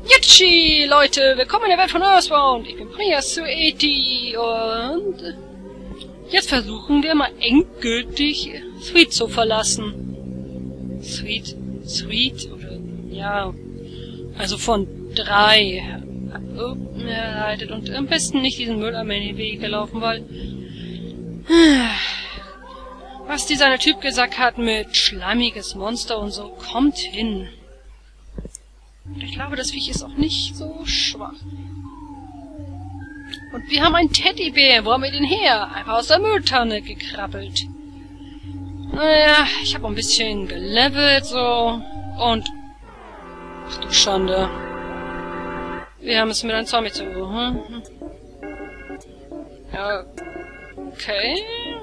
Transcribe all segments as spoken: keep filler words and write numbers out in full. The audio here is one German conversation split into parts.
Yutschi, Leute, willkommen in der Welt von Earthbound. Ich bin Prius Sueti und jetzt versuchen wir mal endgültig Sweet zu verlassen. Sweet, Sweet, oder, ja, also von drei abgeleitet und am besten nicht diesen Mülleimer in den Weg gelaufen, weil was dieser eine Typ gesagt hat mit schlammiges Monster und so, kommt hin. Ich glaube, das Viech ist auch nicht so schwach. Und wir haben einen Teddybär. Wo haben wir den her? Einfach aus der Mülltonne gekrabbelt. Naja, ich habe ein bisschen gelevelt, so. Und... Ach du Schande. Wir haben es mit einem Zombie zu... Hm? Ja, okay.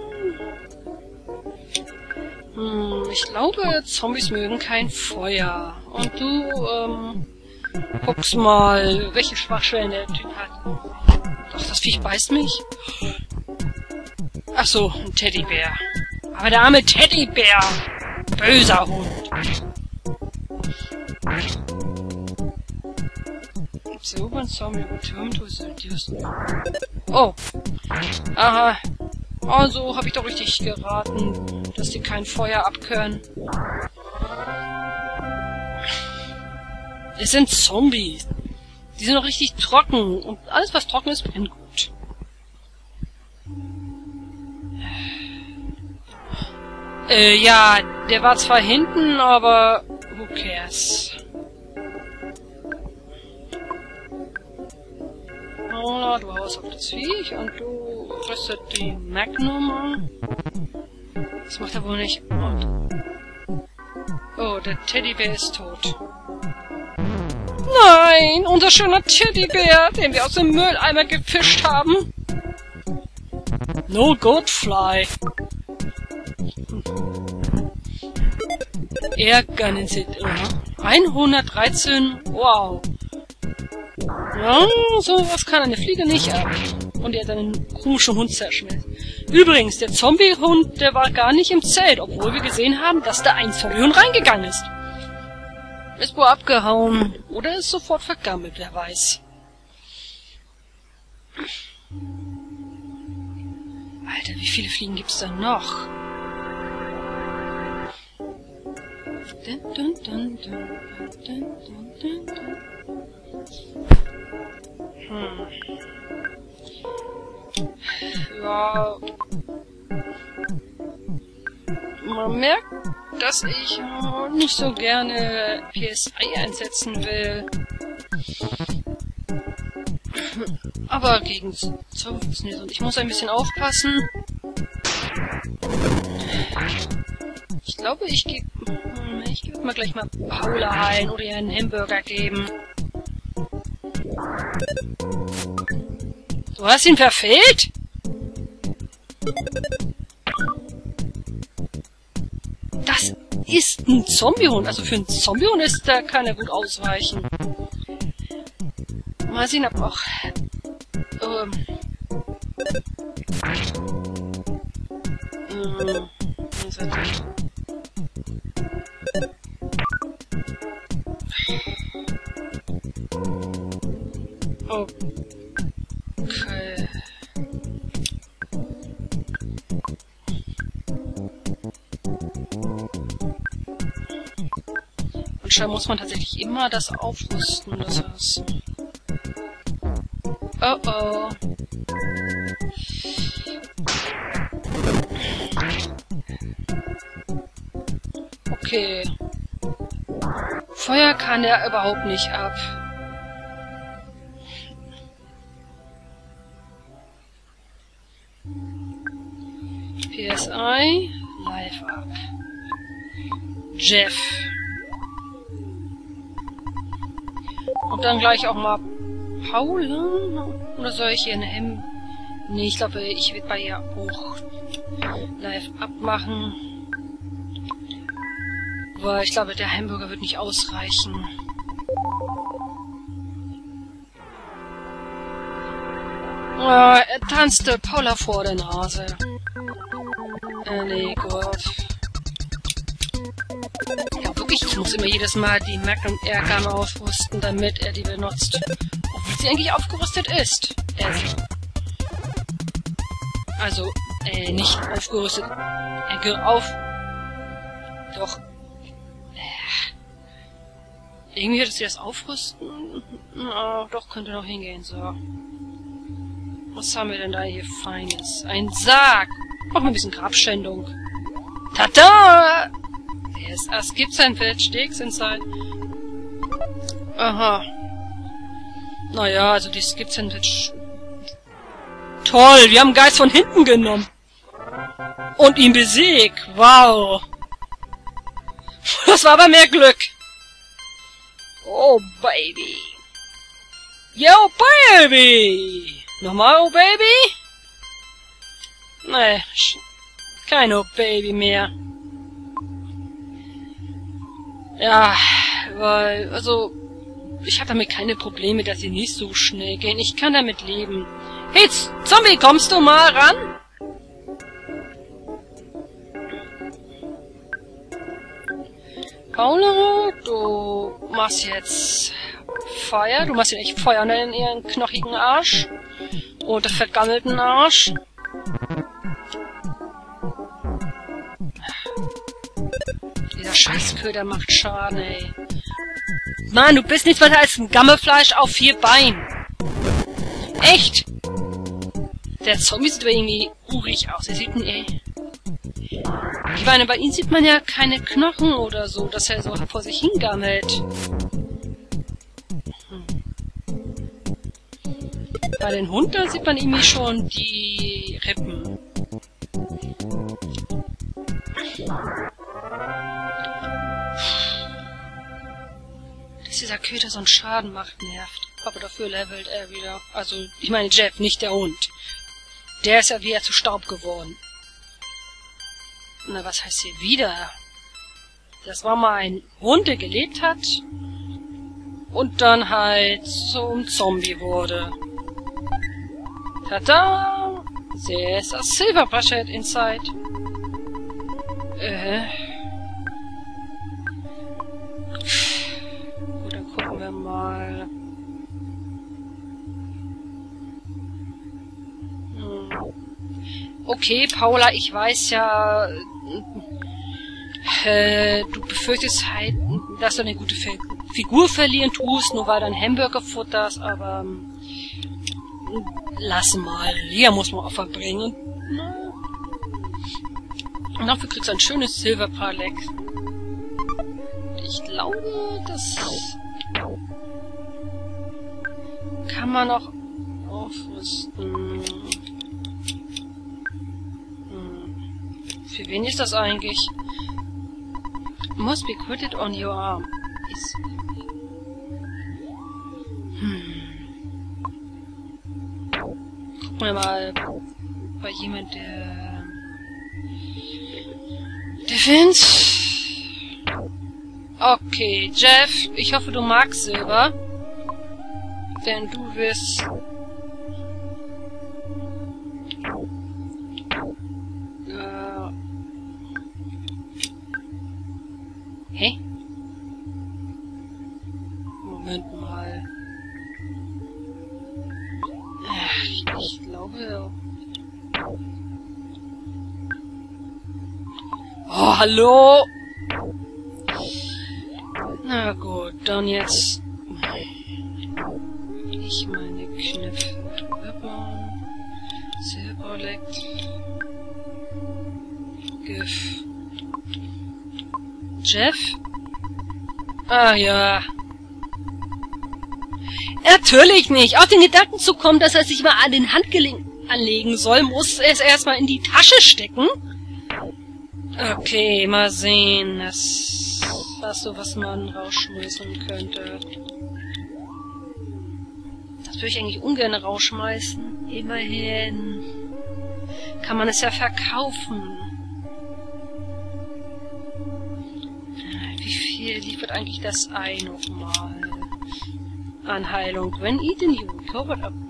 Hm, ich glaube, Zombies mögen kein Feuer. Und du, ähm, guckst mal, welche Schwachstellen der Typ hat. Doch, das Viech beißt mich. Ach so, ein Teddybär. Aber der arme Teddybär. Böser Hund. So, ein Zombie returned to seduce. Oh. Aha. Also habe ich doch richtig geraten, dass die kein Feuer abkönnen. Es sind Zombies. Die sind doch richtig trocken. Und alles, was trocken ist, brennt gut. Äh, ja, der war zwar hinten, aber who cares? Oh, du haust auf das Viech und du rüstet die Magnum an. Das macht er wohl nicht. Oh, der Teddybär ist tot. Nein, unser schöner Teddybär, den wir aus dem Mülleimer gefischt haben. No good fly. Ärgern Sie. hundertdreizehn, wow. Ja, sowas kann eine Fliege nicht ab. Und er hat einen komischen Hund zerschmelzen. Übrigens, der Zombie-Hund, der war gar nicht im Zelt, obwohl wir gesehen haben, dass da ein Zombie-Hund reingegangen ist. Ist wohl abgehauen. Oder ist sofort vergammelt, wer weiß. Alter, wie viele Fliegen gibt's da noch? Dun, dun, dun, dun, dun, dun, dun, dun. Hm. Ja. Man merkt, dass ich äh, nicht so gerne P S I einsetzen will. Aber gegen Zombies nicht. Und ich muss ein bisschen aufpassen. Ich glaube, ich gebe... Ich gebe mal gleich mal Paula ein oder ihr einen Hamburger geben. Du hast ihn verfehlt? Das ist ein Zombiehund. Also für einen Zombiehund ist der, kann er gut ausweichen. Mal sehen, ob auch... Ähm... Ähm... Okay. Anscheinend muss man tatsächlich immer das aufrüsten, das heißt. Oh oh. Okay. Feuer kann er überhaupt nicht ab. P S I, Live Up. Jeff. Und dann gleich auch mal Paula? Oder soll ich hier eine M... Nee, ich glaube, ich werde bei ihr auch Live Up machen. Aber ich glaube, der Hamburger wird nicht ausreichen. Oh, er tanzte Paula vor der Nase. Äh, nee, gut. Ja, Ich muss immer jedes Mal die Magnum Airgun aufrüsten, damit er die benutzt. Obwohl sie eigentlich aufgerüstet ist. Also, also äh, nicht aufgerüstet. Er geht auf... Doch. Äh, irgendwie hätte sie das aufrüsten. Oh, doch, könnte noch hingehen. So. Was haben wir denn da hier Feines? Ein Sarg. Auch ein bisschen Grabschändung. Tada! Yes, es gibt ein Feld Steaks inside. Aha. Naja, also die Skip Sandwich. Toll, wir haben einen Geist von hinten genommen. Und ihn besiegt. Wow. Das war aber mehr Glück. Oh, Baby. Yo, Baby. Nochmal, oh, Baby? Nee, kein oh, Baby mehr. Ja, weil, also, ich habe damit keine Probleme, dass sie nicht so schnell gehen. Ich kann damit leben. Hey, Zombie, kommst du mal ran? Paula, du machst jetzt Feuer. Du machst ja echt Feuer in ihren knochigen Arsch. Oder vergammelten Arsch. Dieser Scheißköder macht Schaden, ey. Mann, du bist nichts weiter als ein Gammelfleisch auf vier Beinen. Echt? Der Zombie sieht aber irgendwie urig aus. Er sieht ein, ey. Ich meine, bei ihm sieht man ja keine Knochen oder so, dass er so vor sich hingammelt. Hm. Bei den Hund, da sieht man irgendwie schon die Rippen. Dass dieser Köter so einen Schaden macht, nervt. Aber dafür levelt er wieder. Also, ich meine Jeff, nicht der Hund. Der ist ja wieder zu Staub geworden. Na, was heißt hier wieder? Das war mal ein Hund, der gelebt hat und dann halt zum Zombie wurde. Tada! There's a silver bracelet inside. Äh. Gut, dann gucken wir mal. Hm. Okay, Paula, ich weiß ja, äh, du befürchtest halt, dass du eine gute F Figur verlieren tust, nur weil du einen Hamburger futterst, aber äh, lass mal, hier muss man Opfer bringen. Und, na, und dafür kriegst du ein schönes Silberpalek. Ich glaube, das kann man noch aufrüsten. Für wen ist das eigentlich? Must be quitted on your arm. Ist hm. Gucken wir mal bei jemand, der Defense. Okay, Jeff, ich hoffe, du magst Silber. Denn du wirst Hä? Moment mal. Ich, ich glaube... Oh, hallo! Na gut, dann jetzt... Ich meine Knöpfe drüber. Silberlekt. Gif. Jeff? Ah ja. Natürlich nicht. Auf den Gedanken zu kommen, dass er sich mal an den Handgelenk anlegen soll, muss er es erstmal in die Tasche stecken. Okay, mal sehen. Das was so, was man rausschmeißen könnte. Das würde ich eigentlich ungern rausschmeißen. Immerhin kann man es ja verkaufen. Wie viel liefert eigentlich das Ei nochmal an Heilung? When eaten, you recovered up.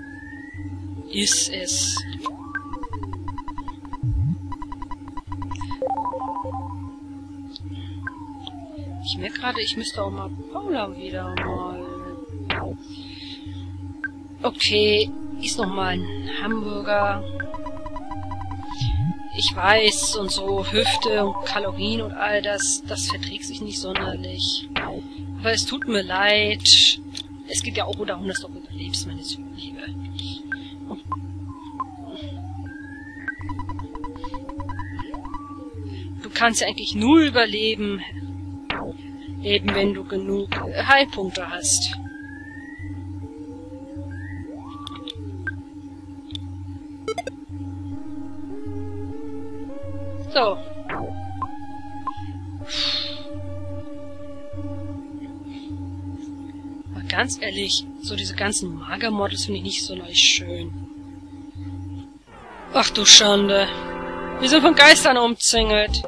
Ist es. Ich merke gerade, ich müsste auch mal Paula wieder mal... Okay, ist noch mal ein Hamburger. Ich weiß, und so Hüfte und Kalorien und all das, das verträgt sich nicht sonderlich. Aber es tut mir leid. Es geht ja auch darum, dass du überlebst, meine Liebe. Du kannst ja eigentlich nur überleben, eben wenn du genug Heilpunkte hast. So. Mal ganz ehrlich, so diese ganzen Magermodels finde ich nicht so sonderlich schön. Ach du Schande. Wir sind von Geistern umzingelt.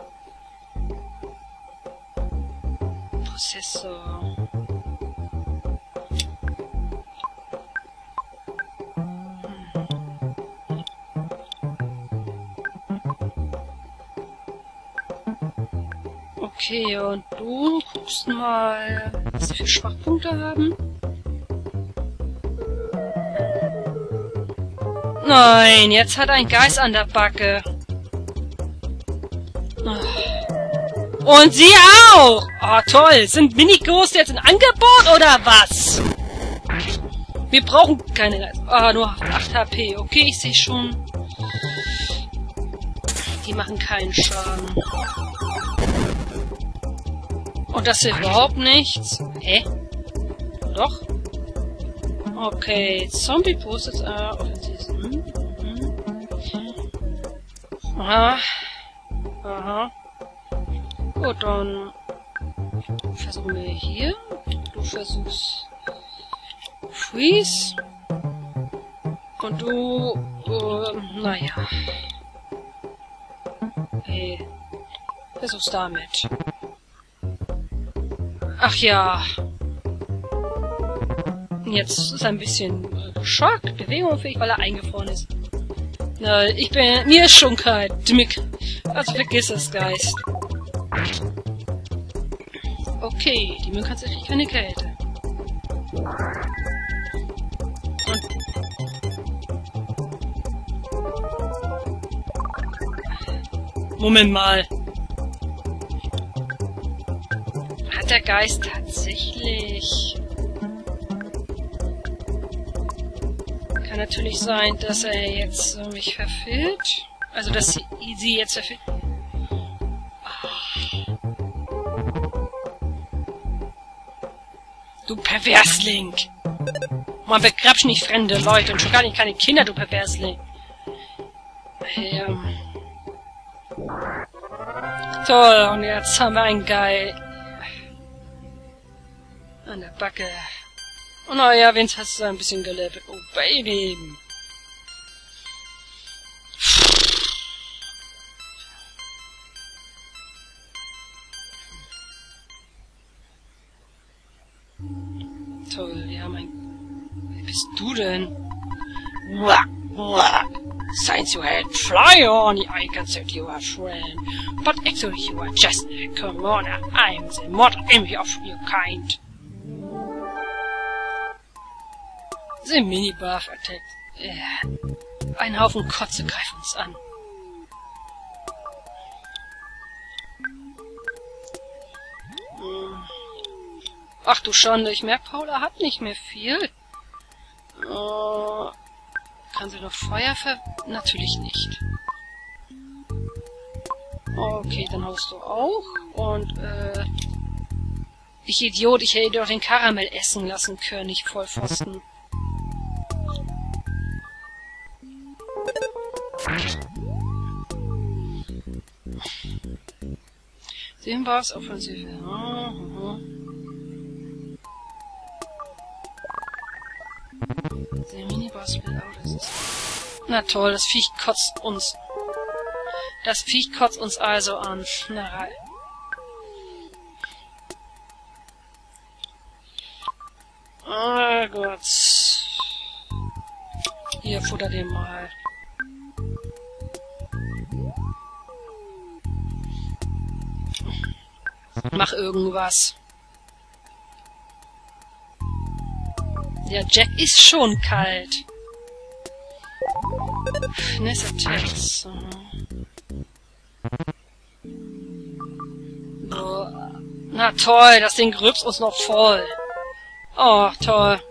Prozessor. Okay, und du guckst mal, was sie für Schwachpunkte haben. Nein, jetzt hat ein Geist an der Backe. Und sie auch! Oh, toll. Sind Mini-Ghosts jetzt in Angebot oder was? Wir brauchen keine Geist. Ah, nur acht H P. Okay, ich sehe schon. Die machen keinen Schaden. Und das hilft überhaupt nichts. Hä? Doch? Okay, Zombie postet äh, offensiv. Hm? Mhm. Aha. Aha. Gut, dann versuchen wir hier. Du versuchst Freeze. Und du, äh, naja. Okay. Versuch's damit. Ach ja. Jetzt ist er ein bisschen äh, geschockt, bewegungsfähig, weil er eingefroren ist. Na, ich bin, mir ist schon kalt. Also vergiss es, Geist. Okay, die mögen tatsächlich keine Kälte. Und Moment mal. Hat der Geist tatsächlich... Kann natürlich sein, dass er jetzt äh, mich verführt. Also, dass sie, sie jetzt verführt. Du Perversling! Man begrapscht nicht fremde Leute und schon gar nicht keine Kinder, du Perversling. Ähm. Toll, und jetzt haben wir einen Geil an der Backe. Oh naja, Vince hast du ein bisschen gelevelt. Oh Baby. Toll, wir haben ein... Wer bist du denn? Wah, wah. Since you had fly on, I consider you a friend. But actually you are just a commoner. I'm the mortal enemy of your kind. The Mini-Buff Attack. Äh, ein Haufen Kotze greift uns an. Hm. Ach du Schande, ich merke, Paula hat nicht mehr viel. Äh, kann sie noch Feuer ver... Natürlich nicht. Okay, dann haust du auch. Und, äh... ich Idiot, ich hätte doch den Karamell essen lassen können, ich Vollpfosten. Den war's offensiv. Ja, ja. Der Miniboss will auch, das ist... Na toll, das Viech kotzt uns. Das Viech kotzt uns also an. Na, oh Gott. Hier, futter den mal. Mach irgendwas. Der Jack ist schon kalt. Nächster Text. Na toll, das Ding grübst uns noch voll. Oh, toll.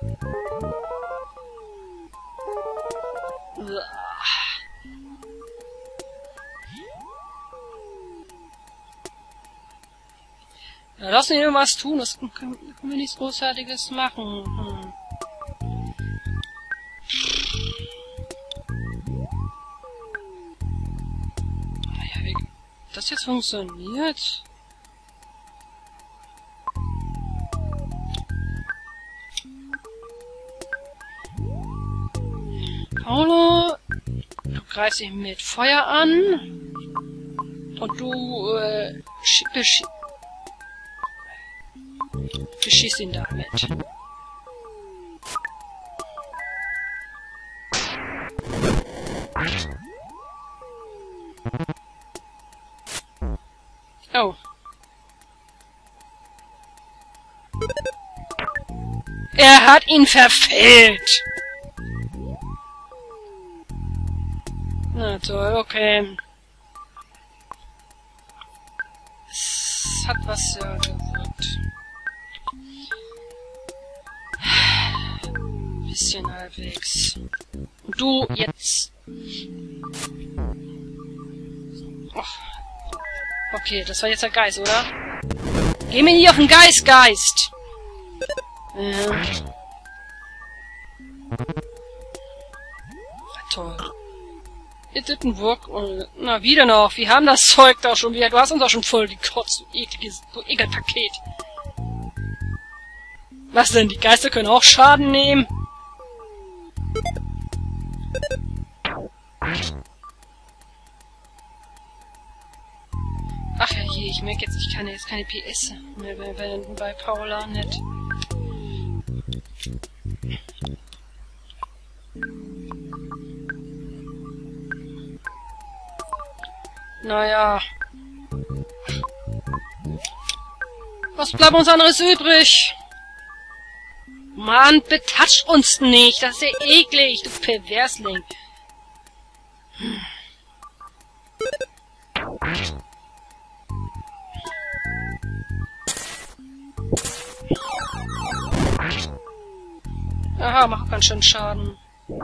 Ja, lass uns irgendwas tun, das können, können wir nichts Großartiges machen. Hm. Naja, wie das jetzt funktioniert? Paolo, du greifst ihn mit Feuer an und du äh, besch beschießt ihn damit. Oh. Er hat ihn verfehlt. Na toll, okay. Es hat was ja gewirkt. Bisschen halbwegs. Und du jetzt. Oh. Okay, das war jetzt der Geist, oder? Geh mir nicht auf den Geist, Geist! Ja. Toll. It didn't work. Na, wieder noch. Wir haben das Zeug da schon wieder. Du hast uns auch schon voll die Kotz, du ekliges, du Ekelpaket. Was denn? Die Geister können auch Schaden nehmen? Ach ja je, ich merke jetzt, ich kann jetzt keine P S mehr bei, bei, bei Paula nicht. Naja. Was bleibt uns anderes übrig? Mann, betatscht uns nicht. Das ist ja eklig, du Perversling. Hm. Aha, macht ganz schön Schaden.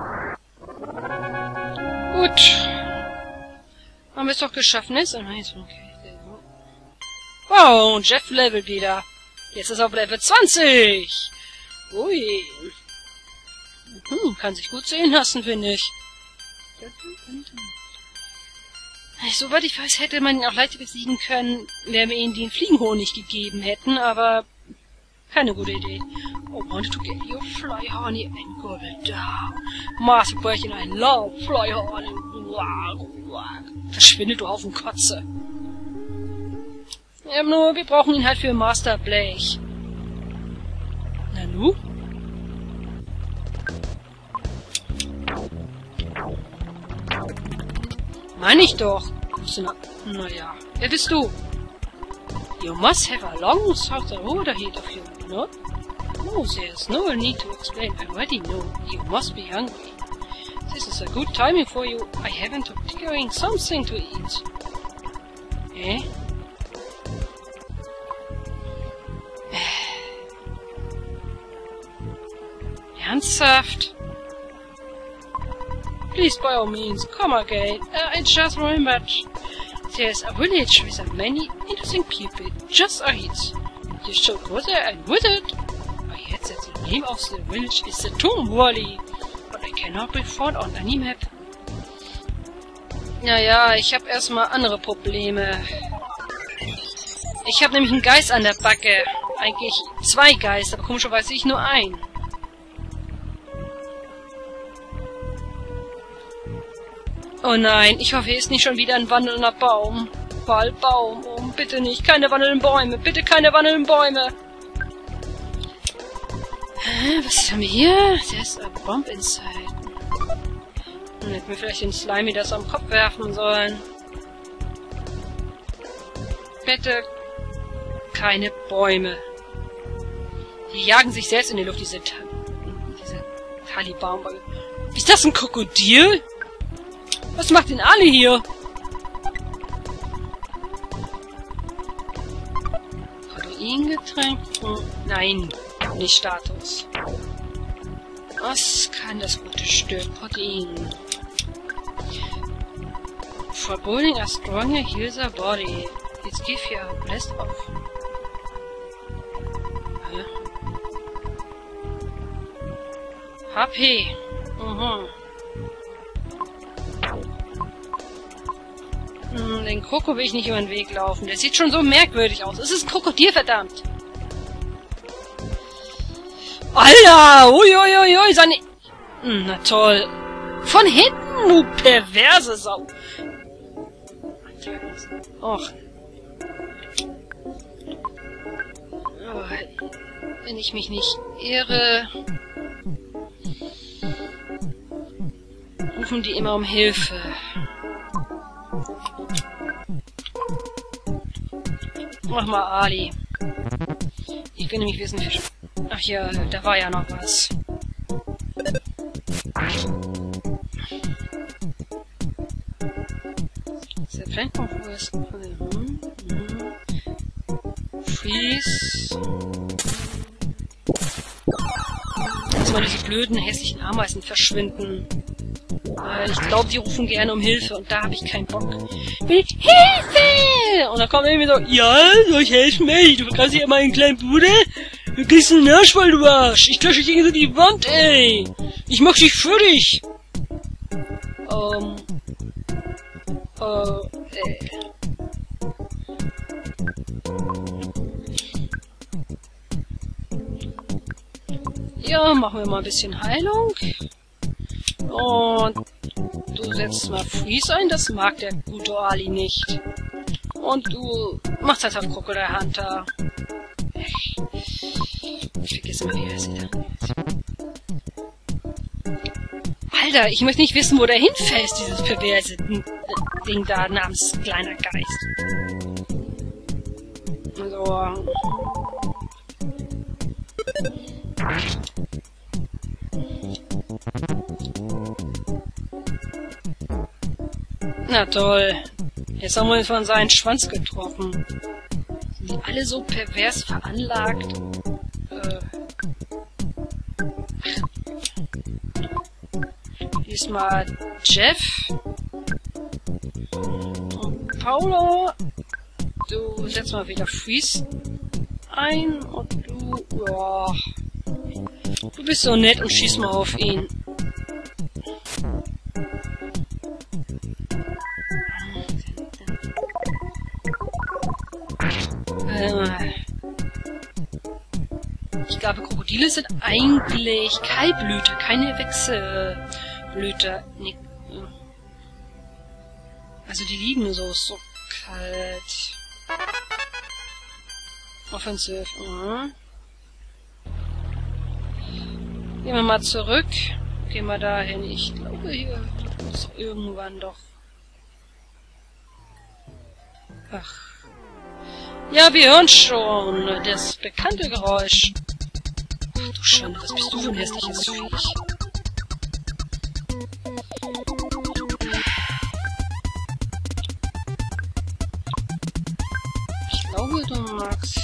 Gut. Haben wir es doch geschafft, ne? Okay. Wow, Jeff Level wieder. Jetzt ist er auf Level zwanzig. Ui. Hm, kann sich gut sehen lassen, finde ich. Soweit ich weiß, hätte man ihn auch leichter besiegen können, wenn wir ihm den Fliegenhonig gegeben hätten, aber keine gute Idee. Oh, wanted to get your fly honey and gobble down. Master Bäuchchen, ein Love, fly honey. Verschwindet, du Haufen Kotze. Ja, nur, wir brauchen ihn halt für Master Blech. Nanu? Meine ich doch. Naja, wer bist du? You must have a long southern road ahead of you, no? No, there's no need to explain. I already know. You must be hungry. This is a good timing for you. I haven't procuring something to eat. Eh? Ernsthaft? Please, by all means, come again. Uh, I just remembered. There's a village with a many interesting people just ahead. You should go there and visit. I heard that the name of the village is the Tomb Valley, but I cannot be found on any map. Naja, ich habe erstmal andere Probleme. Ich habe nämlich einen Geist an der Backe. Eigentlich zwei Geister, aber komischerweise ich nur einen. Oh nein, ich hoffe, hier ist nicht schon wieder ein wandelnder Baum. Waldbaum, oh, bitte nicht, keine wandelnden Bäume, bitte keine wandelnden Bäume. Hä, was haben wir hier? There's a bomb inside. Hm, hätten wir vielleicht den Slimy das am Kopf werfen sollen. Bitte, keine Bäume. Die jagen sich selbst in die Luft, diese, Ta diese Taliban. Ist das ein Krokodil? Was macht denn alle hier? Proteingetränk? Nein, nicht Status. Was kann das gute Stück? Protein. For building a stronger, heals a body. Jetzt give you a blast off. Hä? H P. Mhm. Hm, den Kroko will ich nicht über den Weg laufen. Der sieht schon so merkwürdig aus. Es ist ein Krokodil, verdammt. Alter! Uiuiui, ui, seine... Hm, na toll. Von hinten, du perverse Sau. Och. Oh, wenn ich mich nicht irre... rufen die immer um Hilfe. Mach mal Ali. Ich will nämlich wissen, wie... Ach ja, da war ja noch was. Der Flankpunkt, wo ist... Hm, hm. Freeze. Lass mal diese blöden, hässlichen Ameisen verschwinden. Weil ich glaube, die rufen gerne um Hilfe und da habe ich keinen Bock. Hilfe! Und dann kommt irgendwie so, ja, soll ich helfen? Ey, du kannst hier mal einen kleinen Bruder? Du kriegst einen Arsch, weil du Arsch. Ich tasche dich gegen so die Wand, ey. Ich mach dich für dich. Ähm. Äh, äh. Ja, machen wir mal ein bisschen Heilung. Und du setzt mal Freeze ein, das mag der gute Ali nicht. Und du machst halt auf Crocodile Hunter. Ich vergesse mal, wie er sieht. Alter, ich möchte nicht wissen, wo der hinfällt, dieses perverse Ding da namens kleiner Geist. So. Na toll. Jetzt haben wir ihn von seinen Schwanz getroffen. Sind die alle so pervers veranlagt? Äh. Diesmal Jeff. Und Paulo. Du setzt mal wieder Freeze ein. Und du... Ja. Du bist so nett und schieß mal auf ihn. Ich glaube, Krokodile sind eigentlich Kaltblüter, keine Wechselblüter. Nee. Also die lieben so, so kalt. Offensiv. Mhm. Gehen wir mal zurück. Gehen wir dahin. Ich glaube, hier ist irgendwann doch... Ach. Ja, wir hören schon das bekannte Geräusch. Ach du Schande, was bist du für ein hässliches Viech? Ich glaube, du magst...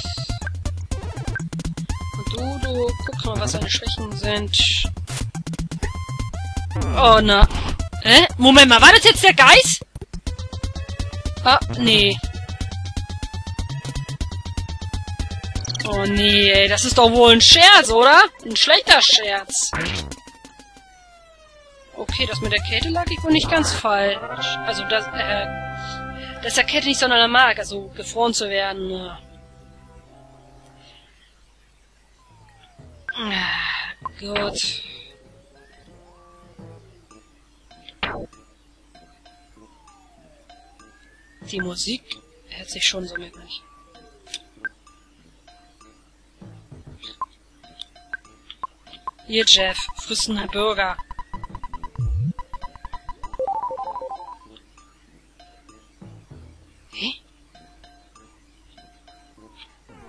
Und du, du, guck mal, was deine Schwächen sind. Oh, na. Hä? Moment mal, war das jetzt der Geist? Ah, nee. Oh nee, ey, das ist doch wohl ein Scherz, oder? Ein schlechter Scherz. Okay, das mit der Kälte lag ich wohl nicht ganz falsch. Also, das, äh, dass der Kälte nicht sonderlich mag, also gefroren zu werden. Ah, gut. Die Musik hört sich schon so möglich. Hier, Jeff, fristen Burger. Hä?